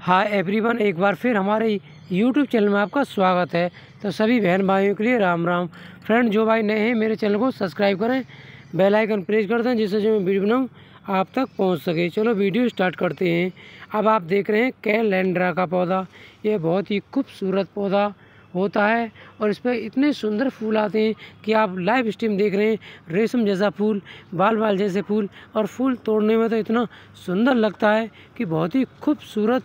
Hi everyone, एक बार फिर हमारे यूट्यूब चैनल में आपका स्वागत है। तो सभी बहन भाइयों के लिए राम राम। फ्रेंड, जो भाई नए हैं मेरे चैनल को सब्सक्राइब करें, बेल आइकन प्रेस कर दें, जिससे जो मैं वीडियो बनाऊँ आप तक पहुंच सके। चलो वीडियो स्टार्ट करते हैं। अब आप देख रहे हैं कैलेंड्रा का पौधा। ये बहुत ही खूबसूरत पौधा होता है और इस पर इतने सुंदर फूल आते हैं कि आप लाइव स्ट्रीम देख रहे हैं। रेशम जैसा फूल, बाल बाल जैसे फूल, और फूल तोड़ने में तो इतना सुंदर लगता है कि बहुत ही खूबसूरत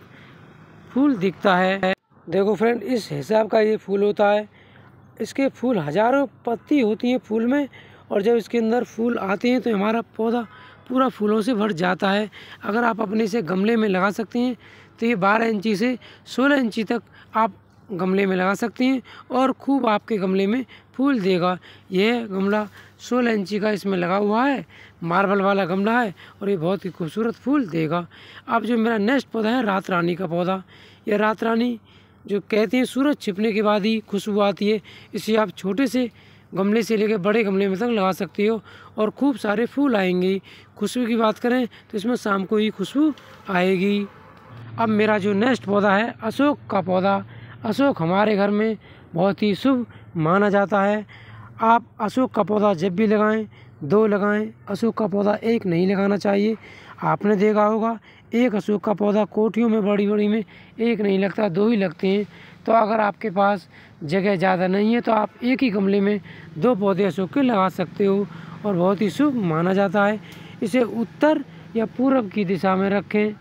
फूल दिखता है। देखो फ्रेंड, इस हिसाब का ये फूल होता है। इसके फूल हजारों पत्ती होती हैं फूल में, और जब इसके अंदर फूल आते हैं तो हमारा पौधा पूरा फूलों से भर जाता है। अगर आप अपने से गमले में लगा सकते हैं तो ये 12 इंची से 16 इंची तक आप गमले में लगा सकते हैं और खूब आपके गमले में फूल देगा। यह गमला 16 इंची का इसमें लगा हुआ है, मार्बल वाला गमला है, और ये बहुत ही खूबसूरत फूल देगा। अब जो मेरा नेक्स्ट पौधा है रात रानी का पौधा। यह रात रानी जो कहते हैं सूरज छिपने के बाद ही खुशबू आती है। इसे आप छोटे से गमले से लेकर बड़े गमले में तक लगा सकते हो और खूब सारे फूल आएंगे। खुशबू की बात करें तो इसमें शाम को ही खुशबू आएगी। अब मेरा जो नेक्स्ट पौधा है अशोक का पौधा। अशोक हमारे घर में बहुत ही शुभ माना जाता है। आप अशोक का पौधा जब भी लगाएं 2 लगाएं। अशोक का पौधा एक नहीं लगाना चाहिए। आपने देखा होगा एक अशोक का पौधा कोठियों में बड़ी बड़ी में एक नहीं लगता, 2 ही लगते हैं। तो अगर आपके पास जगह ज़्यादा नहीं है तो आप एक ही गमले में 2 पौधे अशोक के लगा सकते हो और बहुत ही शुभ माना जाता है। इसे उत्तर या पूर्व की दिशा में रखें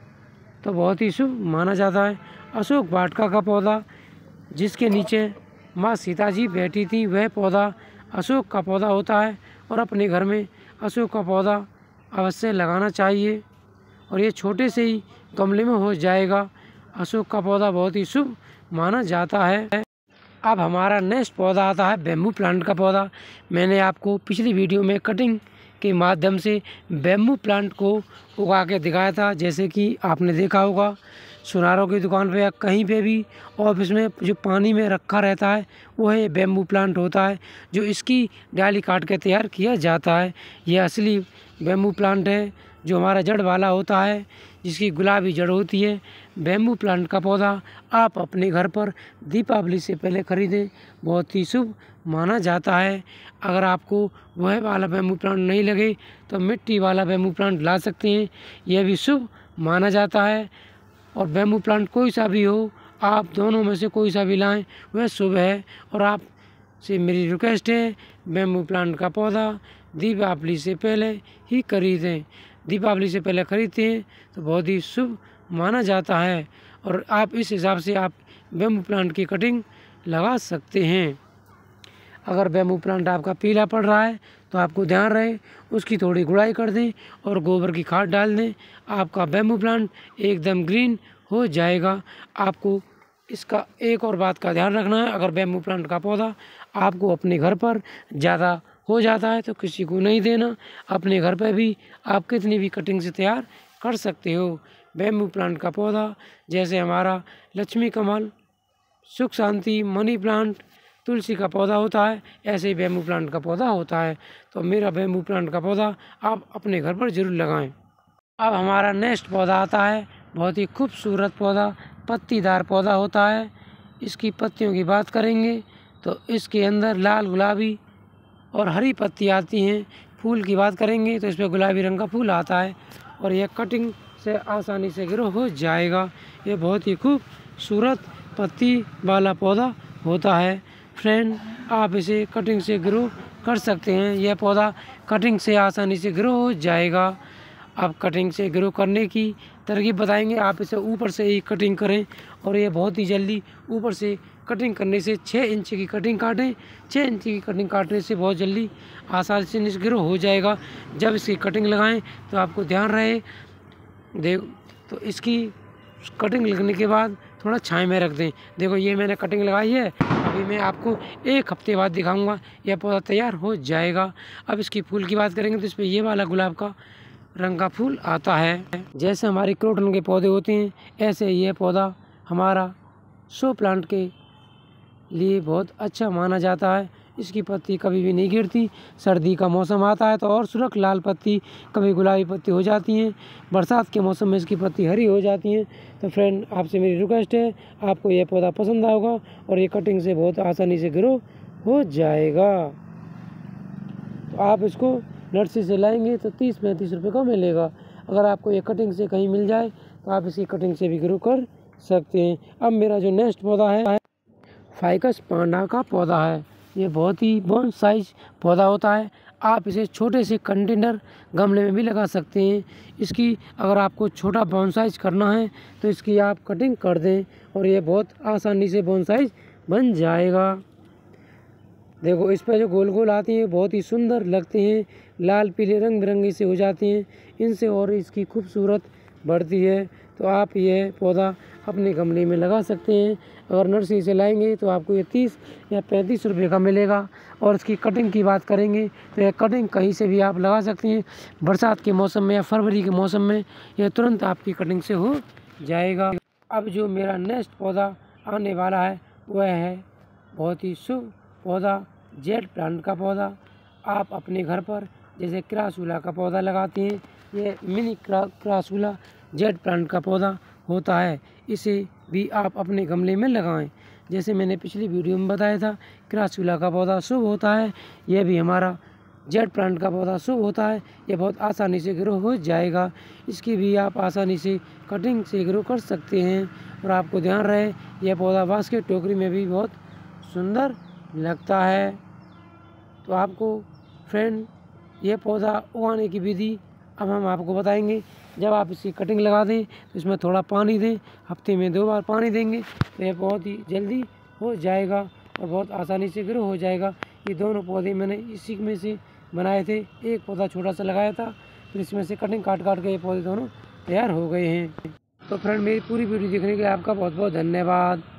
तो बहुत ही शुभ माना जाता है। अशोक वाटिका का पौधा, जिसके नीचे माँ सीता जी बैठी थी, वह पौधा अशोक का पौधा होता है और अपने घर में अशोक का पौधा अवश्य लगाना चाहिए और ये छोटे से ही गमले में हो जाएगा। अशोक का पौधा बहुत ही शुभ माना जाता है। अब हमारा नेक्स्ट पौधा आता है बैम्बू प्लांट का पौधा। मैंने आपको पिछली वीडियो में कटिंग के माध्यम से बैम्बू प्लांट को उगा के दिखाया था। जैसे कि आपने देखा होगा सुनारों की दुकान पे या कहीं पे भी ऑफिस में जो पानी में रखा रहता है वो है बैम्बू प्लांट होता है, जो इसकी डाली काट के तैयार किया जाता है। यह असली बैम्बू प्लांट है जो हमारा जड़ वाला होता है, जिसकी गुलाबी जड़ होती है। बैम्बू प्लांट का पौधा आप अपने घर पर दीपावली से पहले खरीदें, बहुत ही शुभ माना जाता है। अगर आपको वह वाला बैम्बू प्लांट नहीं लगे तो मिट्टी वाला बैम्बू प्लांट ला सकते हैं, यह भी शुभ माना जाता है। और बैम्बू प्लांट कोई सा भी हो, आप दोनों में से कोई सा भी लाएं, वह शुभ है। और आप से मेरी रिक्वेस्ट है, बैम्बू प्लांट का पौधा दीपावली से पहले ही खरीदें। दीपावली से पहले खरीदते हैं तो बहुत ही शुभ माना जाता है और आप इस हिसाब से आप बैम्बू प्लांट की कटिंग लगा सकते हैं। अगर बैम्बू प्लांट आपका पीला पड़ रहा है तो आपको ध्यान रहे उसकी थोड़ी गुड़ाई कर दें और गोबर की खाद डाल दें, आपका बैम्बू प्लांट एकदम ग्रीन हो जाएगा। आपको इसका एक और बात का ध्यान रखना है, अगर बैम्बू प्लांट का पौधा आपको अपने घर पर ज़्यादा हो जाता है तो किसी को नहीं देना। अपने घर पर भी आप कितनी भी कटिंग से तैयार कर सकते हो। बैम्बू प्लांट का पौधा जैसे हमारा लक्ष्मी कमल, सुख शांति, मनी प्लांट, तुलसी का पौधा होता है, ऐसे ही बैम्बू प्लांट का पौधा होता है। तो मेरा बैम्बू प्लांट का पौधा आप अपने घर पर ज़रूर लगाएं। अब हमारा नेक्स्ट पौधा आता है, बहुत ही खूबसूरत पौधा, पत्तीदार पौधा होता है। इसकी पत्तियों की बात करेंगे तो इसके अंदर लाल गुलाबी और हरी पत्ती आती हैं। फूल की बात करेंगे तो इस पर गुलाबी रंग का फूल आता है और यह कटिंग से आसानी से ग्रो हो जाएगा। ये बहुत ही खूबसूरत पत्ती वाला पौधा होता है। फ्रेंड, आप इसे कटिंग से ग्रो कर सकते हैं। यह पौधा कटिंग से आसानी से ग्रो हो जाएगा। आप कटिंग से ग्रो करने की तरकीब बताएंगे। आप इसे ऊपर से ही कटिंग करें और ये बहुत ही जल्दी ऊपर से कटिंग करने से 6 इंच की कटिंग काटें। 6 इंच की कटिंग काटने से बहुत जल्दी आसानी से ग्रो हो जाएगा। जब इसकी कटिंग लगाएं तो आपको ध्यान रहे तो इसकी कटिंग लगने के बाद थोड़ा छाया में रख दें। देखो ये मैंने कटिंग लगाई है, अभी मैं आपको 1 हफ्ते बाद दिखाऊंगा, यह पौधा तैयार हो जाएगा। अब इसकी फूल की बात करेंगे तो इस पर ये वाला गुलाब का रंग का फूल आता है। जैसे हमारे क्रोटन के पौधे होते हैं ऐसे यह पौधा हमारा शो प्लांट के लिए बहुत अच्छा माना जाता है। इसकी पत्ती कभी भी नहीं गिरती। सर्दी का मौसम आता है तो और सुर्ख लाल पत्ती, कभी गुलाबी पत्ती हो जाती हैं। बरसात के मौसम में इसकी पत्ती हरी हो जाती हैं। तो फ्रेंड, आपसे मेरी रिक्वेस्ट है, आपको यह पौधा पसंद आएगा और ये कटिंग से बहुत आसानी से ग्रो हो जाएगा। तो आप इसको नर्सरी से लाएंगे तो 30-35 रुपये का मिलेगा। अगर आपको ये कटिंग से कहीं मिल जाए तो आप इसकी कटिंग से भी ग्रो कर सकते हैं। अब मेरा जो नेक्स्ट पौधा है फाइकस पांडा का पौधा है। ये बहुत ही बोन साइज पौधा होता है। आप इसे छोटे से कंटेनर गमले में भी लगा सकते हैं। इसकी अगर आपको छोटा बोनसाइज करना है तो इसकी आप कटिंग कर दें और ये बहुत आसानी से बोनसाइज बन जाएगा। देखो, इस पर जो गोल गोल आती हैं बहुत ही सुंदर लगते हैं, लाल पीले रंग बिरंगी से हो जाती हैं। इनसे और इसकी खूबसूरत बढ़ती है। तो आप यह पौधा अपने गमले में लगा सकते हैं। अगर नर्सरी से लाएंगे तो आपको ये 30 या 35 रुपये का मिलेगा। और इसकी कटिंग की बात करेंगे तो यह कटिंग कहीं से भी आप लगा सकते हैं। बरसात के मौसम में या फरवरी के मौसम में यह तुरंत आपकी कटिंग से हो जाएगा। अब जो मेरा नेक्स्ट पौधा आने वाला है वह है बहुत ही शुभ पौधा, जेड प्लांट का पौधा। आप अपने घर पर जैसे क्रासूला का पौधा लगाते हैं, ये मिनी क्रासूला जेड प्लांट का पौधा होता है। इसे भी आप अपने गमले में लगाएं। जैसे मैंने पिछली वीडियो में बताया था, क्रासूला का पौधा शुभ होता है, यह भी हमारा जेड प्लांट का पौधा शुभ होता है। ये बहुत आसानी से ग्रो हो जाएगा। इसकी भी आप आसानी से कटिंग से ग्रो कर सकते हैं। और आपको ध्यान रहे, यह पौधा बास्केट टोकरी में भी बहुत सुंदर लगता है। तो आपको फ्रेंड यह पौधा उगाने की विधि अब हम आपको बताएंगे। जब आप इसकी कटिंग लगा दें तो इसमें थोड़ा पानी दें, हफ्ते में 2 बार पानी देंगे तो यह बहुत ही जल्दी हो जाएगा और बहुत आसानी से ग्रो हो जाएगा। ये दोनों पौधे मैंने इसी में से बनाए थे। एक पौधा छोटा सा लगाया था, फिर इसमें से कटिंग काट के ये पौधे दोनों तैयार हो गए हैं। तो फ्रेंड, मेरी पूरी वीडियो देखने के लिए आपका बहुत बहुत धन्यवाद।